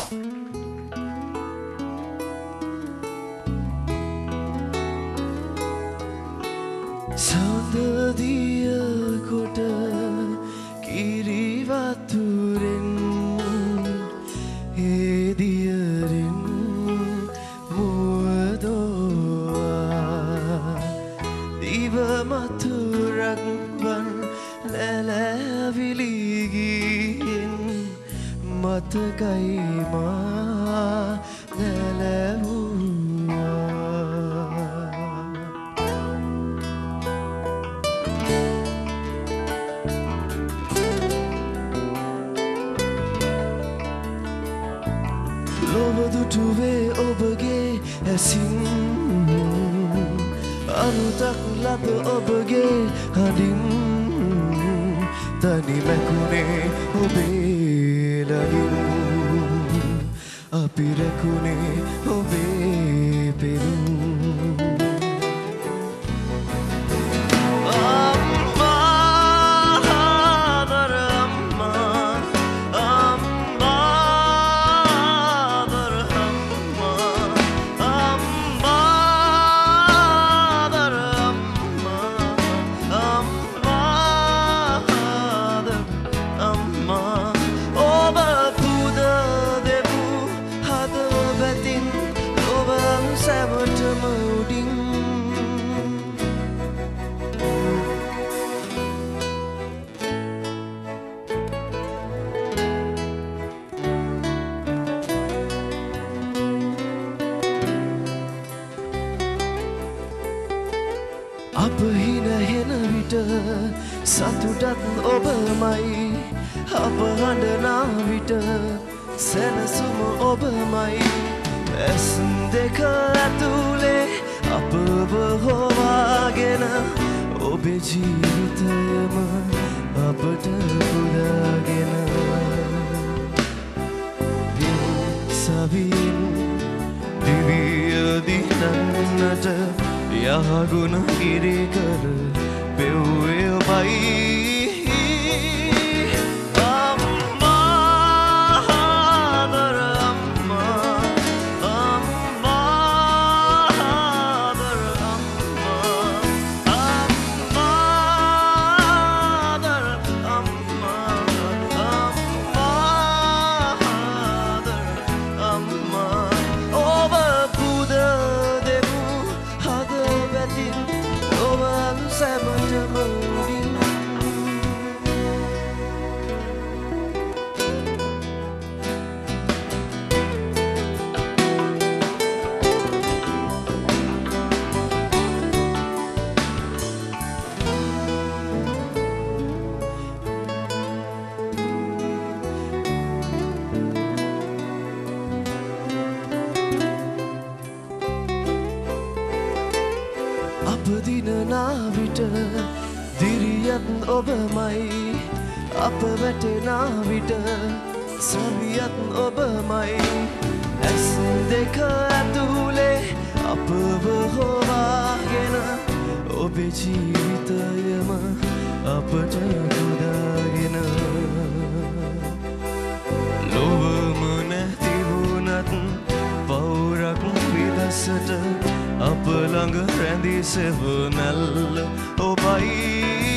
සඳදිය කොට කිරිවතුරෙන් හේදියරෙන් මුවදෝවා දිව මතුරක් වන් ලැලැවිලිගින් මතකයි මා ලොවදුටුවේ ඔබගේ ඇසින් අරුතක් ලබ ඔබගේ හඬින් තනි මැකුණේ ඔබේ ළඟින් අපි රැකුණේ ඔබේ පෙරුම් අප හින හෙන විට සතුටත් ඔබමයි අප හඬනා විට සැනසුම ඔබමයි ඇස් දෙක ඇතුලේ අපව හොවාගෙන ඔබේ ජීවිතයම අපට පුදාගෙන සවියෙන් දිවිය දිනන්නට යහගුණ ඉරි කර පෙව්වේ ඔබයි අපදිනනා විට දිරියත් ඔබමයි අප වැටෙනා විට සවියත් ඔබමයි ඇස් දෙක ඇතුලේ අපව හොවාගෙන ඔබේ ජීවිතයම අපට පුදාගෙන ලොවම නැති වුණත් පවුරක් විලසට අප ළඟ රැඳී සෙවනැල්ල ඔබයි